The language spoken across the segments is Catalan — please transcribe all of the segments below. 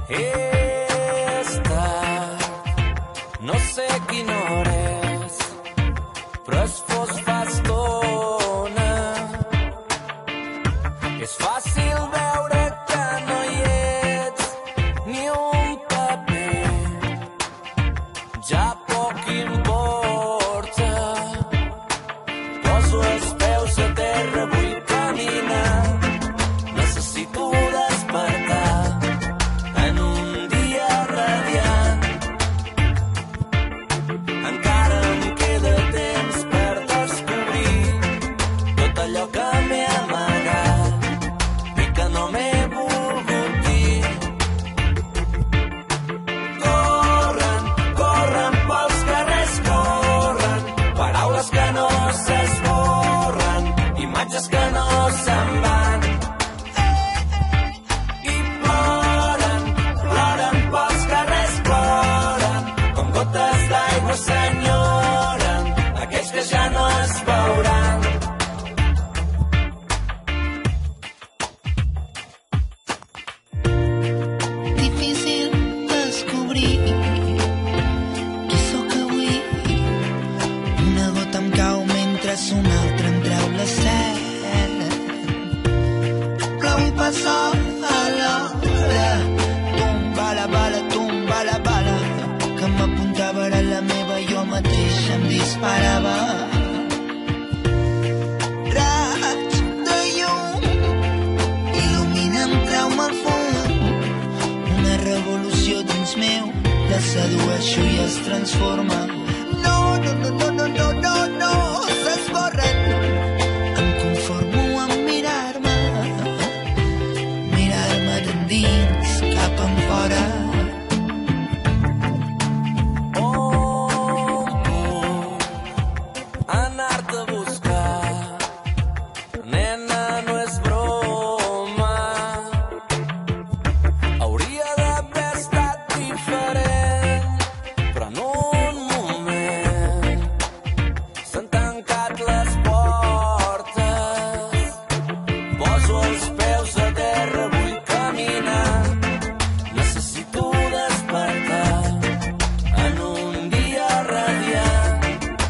He estat, no sé quina hora és, però es fos fa estona. És fàcil veure que no hi ets, ni un paper, ja poc importa. Poso els peus a terra, vull caminar, necessito despertar en un dia radiant. Encara em queda temps per descobrir tot allò que m'he amagat i que no m'he volgut dir. Corren, corren pels carrers, corren, paraules que no s'esborren, imatges que no se'n van. I ploren, ploren pels carrers, ploren, com gotes d'aigua s'enyoren aquells que ja no es veuran. Difícil descobrir qui sóc avui. Una gota em cau mentre una altra em treu la set. Plou i passa a l'hora. Tomba la bala que m'apuntava a la meva, jo mateix em disparava. Raig de llum il·lumina, em trau-me al fum. Una revolució dins meu, la sedueixo i es transforma. No, no, no, no, no, no, no, no, s'esborren. Em conformo amb mirar-me, mirar-me d'endins cap enfora. On puc anar-te a buscar? Nena, no és broma. Hauria d'haver estat diferent, però en un moment s'han tancat les portes. Poso els peus a terra, vull caminar, necessito despertar en un dia radiant.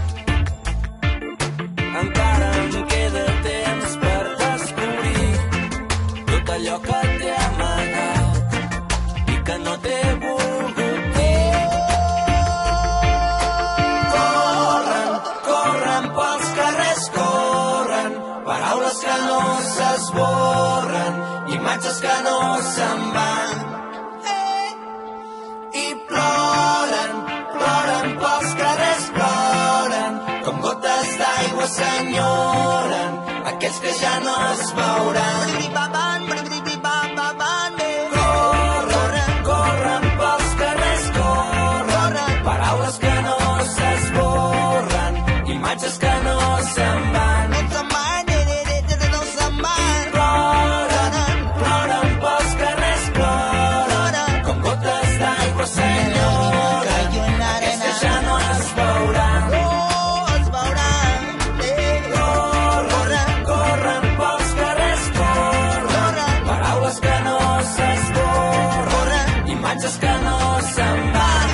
Encara em queda temps per descobrir tot allò que t'he amagat i que no t'he volgut dir. Corren, corren pels carrers, corren, paraules que no s'esborren, imatges que no se'n van. I ploren, ploren pels carrers, ploren, com gotes d'aigua s'enyoren aquells que ja no es veuran. Corren, corren pels carrers, corren, paraules que no s'esborren, imatges que no se'n van. Ploren, ploren pels carrers, ploren, com gotes d'aigua s'enyoren aquells que ja no es veuran. Corren, corren pels carrers, corren, paraules que no s'esborren, imatges que no se'n van.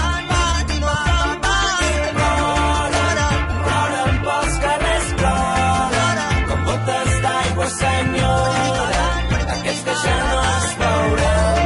Ploren pels carrers, ploren, com gotes d'aigua s'enyoren aquells que ja no es veuran.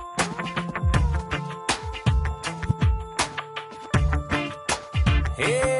Hey.